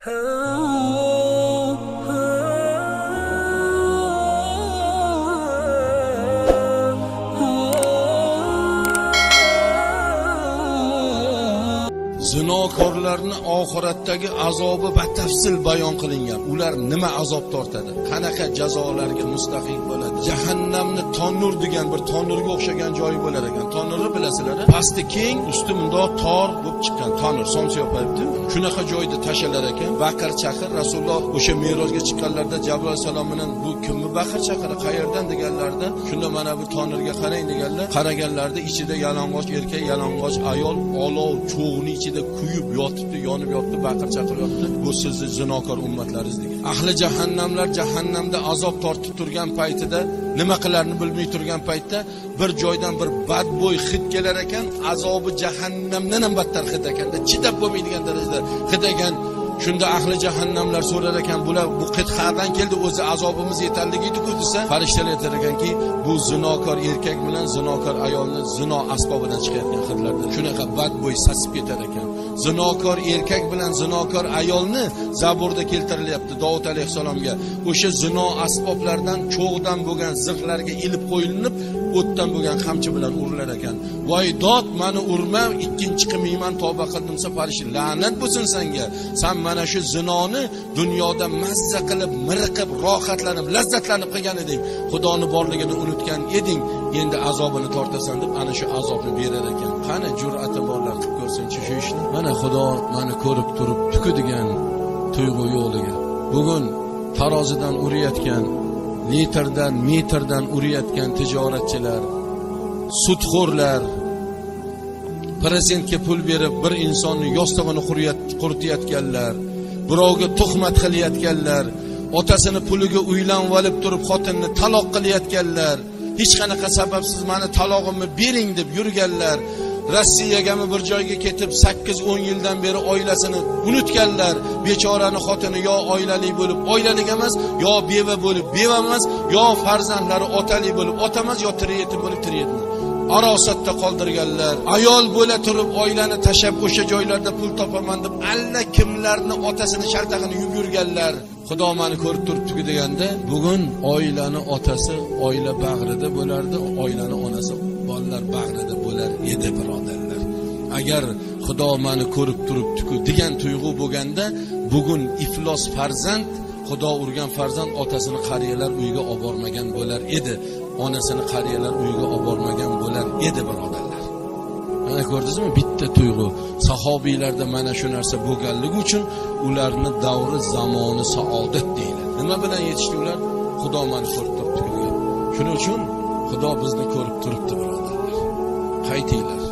Zinokorlarni oxiratdagi azobi batafsil bayon qilingan. Ular nima azob tortadi? Qanaqa jazolarga mustahiq bo'ladi? Jahannamni tonur degan bir tonurga o'xshagan joyi bo'lar ekan. Tonurni bilasizlar, pasti keng, usti mundoq tor bo'lib chiqqan tonur, somsa yopayapti. Shunaqa joyda tashalar ekan. Baqir chaqir Rasululloh o'sha Merojga chiqqanlarda Jabroil alayhisalom bilan bu kimni baqir chaqiri, qayerdan deganlarda, shunda mana bu tonurga qarang deganlar. Qaraganlarda ichida yalang'och erkak, yalang'och ayol olov cho'g'ni ichida kuyib yotibdi, yonib yotibdi, baqir chaqiryapti. Bu sizni zinokor ummatlaringiz degan. Ahli jahannamlar jahannamda azob tortib turgan paytida, nima qilarini bilmay turgan paytda bir joydan bir badbo'y hid kelar ekan, azobi jahannamdan ham battar hid ekanda, chidab bo'lmaydigan darajada hid ekan. Shunda ahli jahannamlar so'rar ekan, bular bu hid qayerdan keldi? O'zi azobimiz yetarligiydi-ku desa, farishtalar aytar ekanki, bu zinokor erkak bilan zinokor ayolni zino asbobidan chiqayotgan hidlardan. Shunaqa badbo'y sasib ketar ekan. Zinokor erkak bilan zinokor ayolni Zaburda keltirilyapti Davud alayhisalomga. O'sha zino asboblardan cho'g'dan bo'lgan zirhlarga ilib qo'yilinib, o'tdan bo'lgan qamchi bilan urilar ekan. Voy dod, meni urma, ikkinchi qilmayman, tavba qildimsa farishta la'nat bo'lsin senga. Sen mana shu zinoni dunyoda mazza qilib, miriqib, rohatlanib, lazzatlanib qilgan eding. Xudoni borligini unutgan eding. Endi azobini tortasan deb ana shu azobni berar ekan. Qani jur'ati borlar qilib ko'rsin-chi shu ishni. Mana Xudo meni ko'rib turib tukadigan tuyg'u yo'liga. Bugun tarozidan uriyotgan, litrdan, metrdan uriyotgan tijoratchilar, sudxo'rlar, prezidentga pul berib bir insonni yostig'ini quritayotganlar, birovga tuhmat qilayotganlar, otasini puliga uylanib olib turib xotinni taloq qilayotganlar, hech qanaqa sababsiz meni talog'imni bering deb yurganlar, Rossiyagami bir joyga ketib 8-10 yildan beri oilasini unutganlar, bechorani xotini yo oilali bo'lib oilalik emas, yo beva bo'lib beva emas, yo farzandlari otali bo'lib ota emas, yo yetim bo'lib yetim. Arosatda qoldirganlar, ayol bo'la turib oilani tashab o'sha joylarda pul topaman deb alla kimlarni otasini shaltag'ini yurganlar. Xudo meni ko'rib turibdi deganda, bugun oilani otasi oila bag'rida bo'lardi, oilani onasi bolalar bag'rida bo'lar edi birodarlar. Agar Xudo meni ko'rib turibdi-ku degan tuyg'u bo'lganda, bugun iflos farzand, Xudo urgan farzand otasini qariyalar uyiga olib bormagan bo'lar edi, onasini qariyalar uyiga olib bormagan bo'lar edi birodarlar. Mana ko'rdingizmi, bitta tuyg'u. Sahobiylarda mana shu narsa bo'lganligi uchun ularni davri zamoni saodat deyiladi. Nima bilan yetishdi ular? Xudo meni ko'rib turibdi degan. Shuning uchun Xudo bizni ko'rib turibdi birodarlar. Qaytinglar.